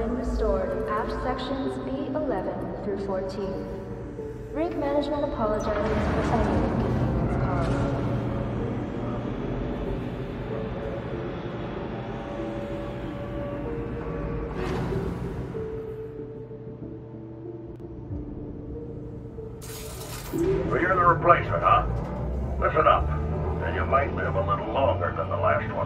been restored in aft sections B11 through 14. Rig management apologizes for any inconvenience caused. Well, you're the replacement, huh? Listen up, and you might live a little longer than the last one.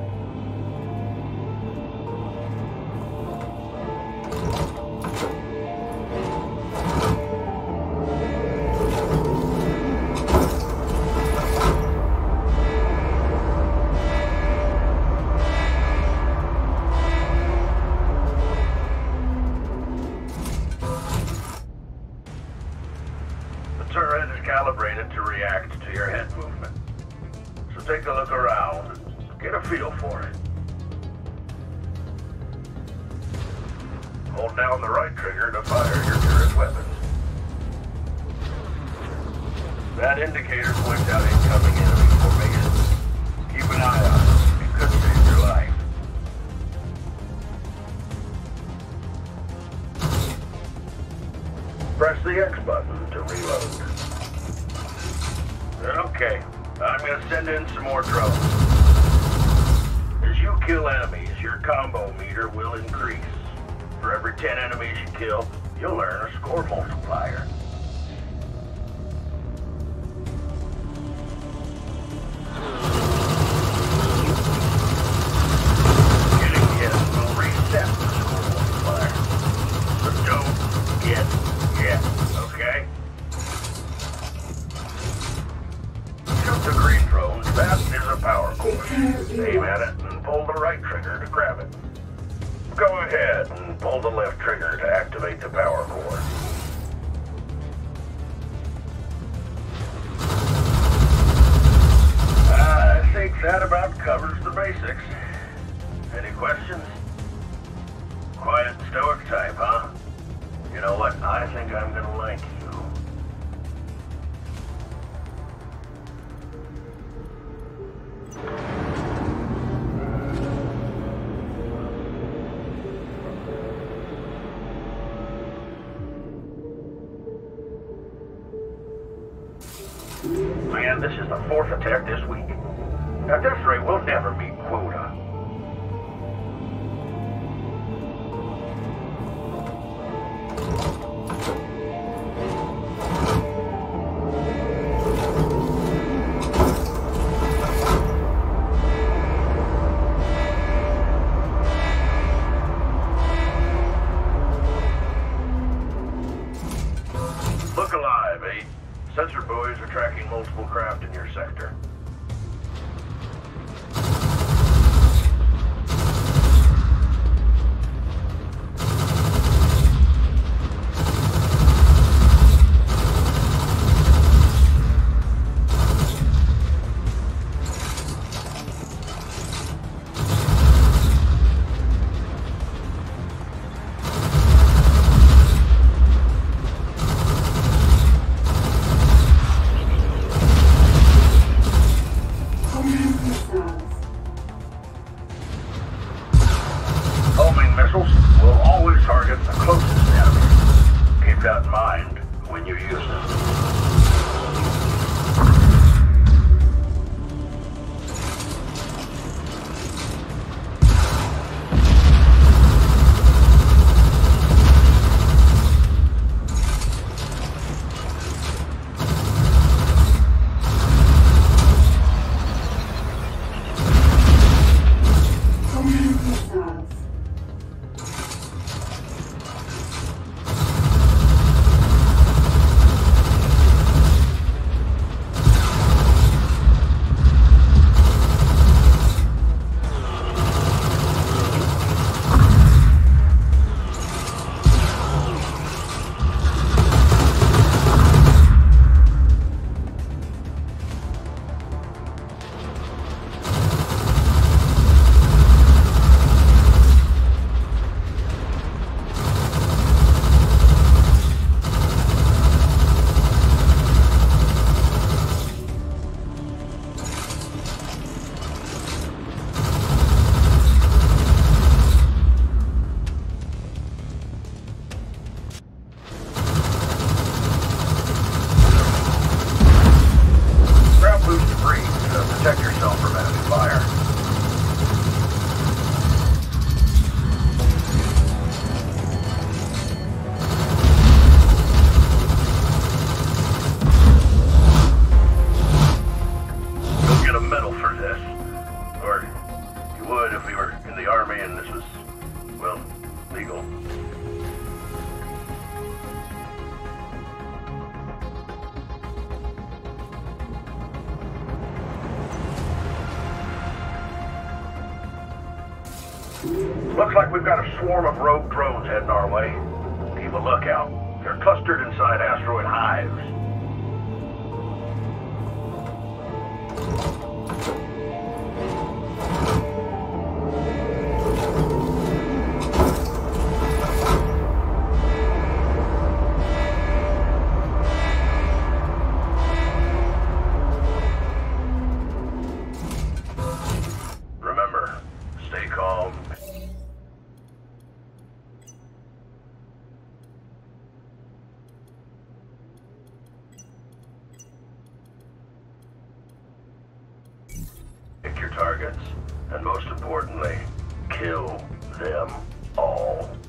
Turret is calibrated to react to your head movement. So take a look around, get a feel for it. Hold down the right trigger to fire your turret weapons. That indicator points out incoming enemy formation. Keep an eye on it. It could save your life. Press the X button to reload. Okay, I'm gonna send in some more drones. As you kill enemies, your combo meter will increase. For every 10 enemies you kill, you'll earn a score multiplier. Getting hit will reset the score multiplier. So don't get hit, okay? Shoot the green drone, that is a power core. Aim at it and pull the right trigger to grab it. Go ahead and pull the left trigger to activate the power core. I think that about covers the basics. Any questions? Quiet, stoic type, huh? You know what? I think I'm gonna like you. Man, this is the 4th attack this week. At this rate, we'll never meet quota. Look alive, 8. Sensor buoys are tracking multiple craft in your sector. Looks like we've got a swarm of rogue drones heading our way. Keep a lookout. They're clustered inside asteroid hives. Remember, stay calm. Pick your targets, and most importantly, kill them all.